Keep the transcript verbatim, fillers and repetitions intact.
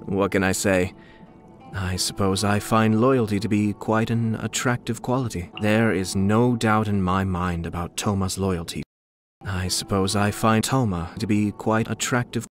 What can I say? I suppose I find loyalty to be quite an attractive quality. There is no doubt in my mind about Toma's loyalty. I suppose I find Toma to be quite attractive.